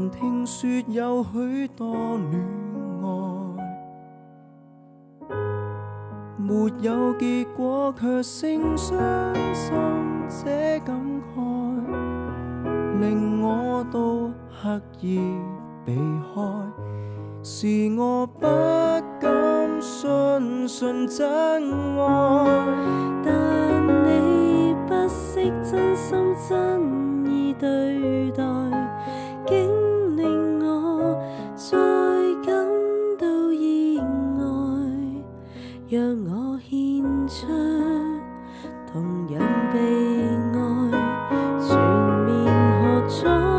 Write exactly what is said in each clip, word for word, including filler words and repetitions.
曾聽說有許多戀愛，沒有結果，卻勝傷心這感慨，令我都刻意避開。是我不敢相信真愛， 但你不惜真心真意對待，竟令我再感到意外，讓我獻出同樣被愛，全面何在？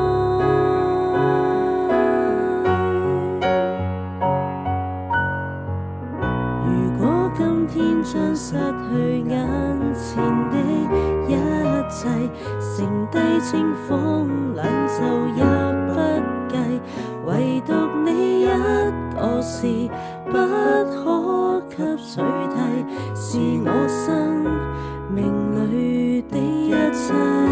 將失去眼前的一切，剩低清風兩袖也不計，唯獨你一個是不可給取替，是我生命裏的一切。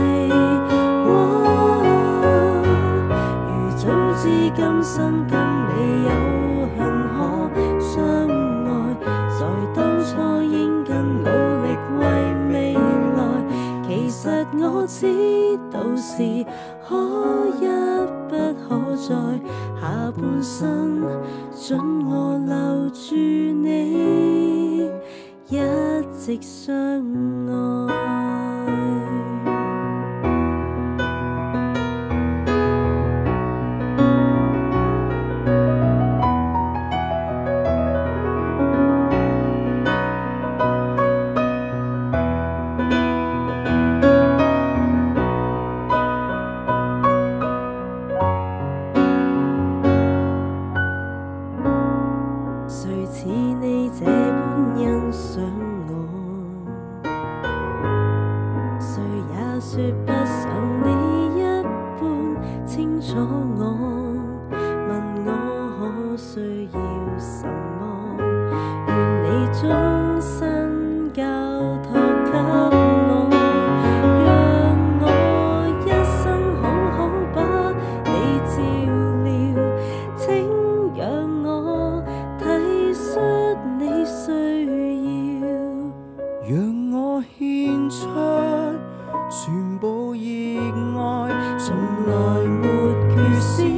哦，如早知今生跟你有幸可相愛，在當初應更努力為未來，其實我知道是可一不可再，下半生准我留住你，一直相愛。誰似你這般欣賞我？誰也說不像你一般清楚我。問我可需要什麼？願你終身交託給我，讓我一生好好把你照料，請讓我體恤你需要， 讓我獻出全部熱愛，從來沒缺少。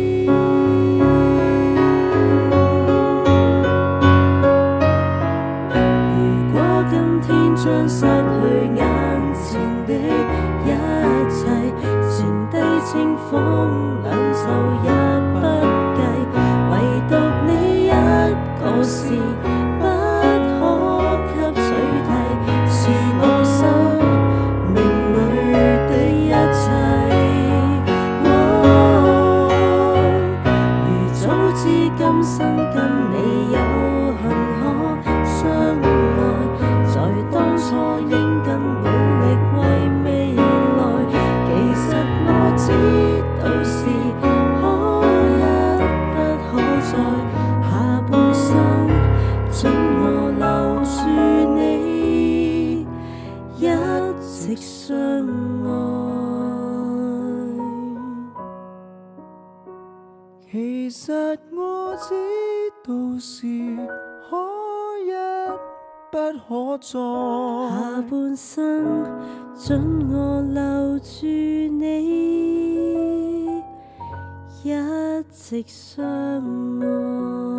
如果今天將失去眼前的一切，剩低清風兩袖也不計，唯獨你一個是不可給取替，是我生命裏的一切。哦，如早知今生跟你有幸可相愛，在當初應更努力為未來，其實我知道是可一不可再，下半生准我留住你，一直相愛。 其實我知道是可一不可再， 下半生准我留住你，一直相愛。